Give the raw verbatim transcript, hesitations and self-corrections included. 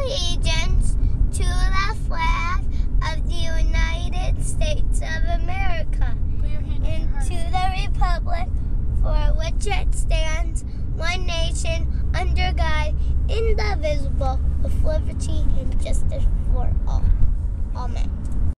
allegiance to the flag of the United States of America Put your hand on your and heart. to the republic for which it stands, one nation, under God, indivisible, with liberty and justice for all. Amen.